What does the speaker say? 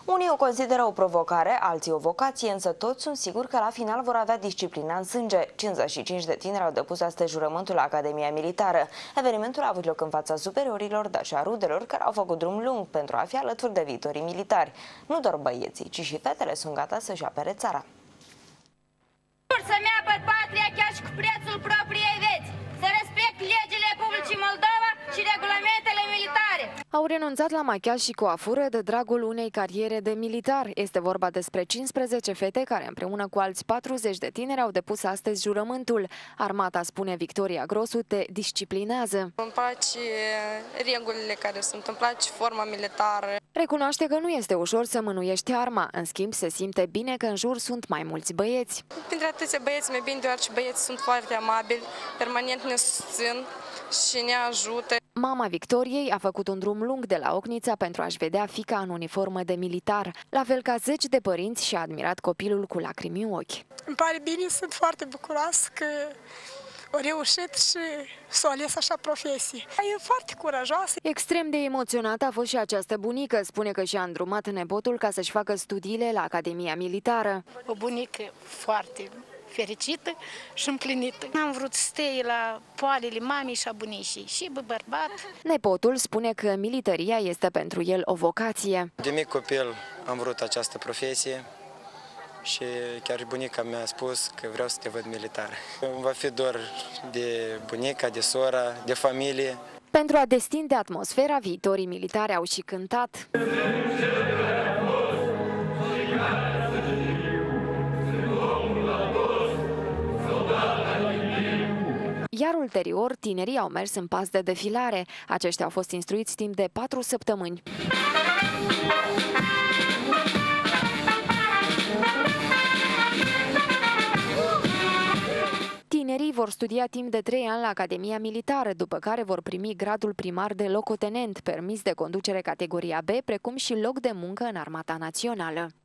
Unii o consideră o provocare, alții o vocație, însă toți sunt siguri că la final vor avea disciplina în sânge. 55 de tineri au depus astăzi jurământul la Academia Militară. Evenimentul a avut loc în fața superiorilor, dar și a rudelor, care au făcut drum lung pentru a fi alături de viitorii militari. Nu doar băieții, ci și fetele sunt gata să-și apere țara. Să-mi apăr patria chiar și cu prețul propriei vieți, să respect legile Republicii Moldova și regulamentele militare. Au renunțat la machiaj și coafură de dragul unei cariere de militar. Este vorba despre 15 fete care împreună cu alți 40 de tineri au depus astăzi jurământul. Armata, spune Victoria Grosu, te disciplinează. Îmi place regulile care sunt, îmi place forma militară. Recunoaște că nu este ușor să mânuiești arma, în schimb se simte bine că în jur sunt mai mulți băieți. Printre atâția băieți mai bine, deoarece băieții sunt foarte amabili, permanent ne susțin și ne ajută. Mama Victoriei a făcut un drum lung de la Ocnița pentru a-și vedea fiica în uniformă de militar. La fel ca 10 de părinți și-a admirat copilul cu lacrimi în ochi. Îmi pare bine, sunt foarte bucuroasă că a reușit și s-a ales așa profesie. E foarte curajoasă. Extrem de emoționată a fost și această bunică. Spune că și-a îndrumat nepotul ca să-și facă studiile la Academia Militară. O bunică foarte fericită și împlinită. Am vrut să stea la poalele mamei și a bunicii și bărbat. Nepotul spune că militaria este pentru el o vocație. De mic copil am vrut această profesie și chiar bunica mi-a spus că vreau să te văd militar. Va fi dor de bunica, de sora, de familie. Pentru a destinde atmosfera, viitorii militari au și cântat. Iar ulterior, tinerii au mers în pas de defilare. Aceștia au fost instruiți timp de 4 săptămâni. Tinerii vor studia timp de 3 ani la Academia Militară, după care vor primi gradul primar de locotenent, permis de conducere categoria B, precum și loc de muncă în Armata Națională.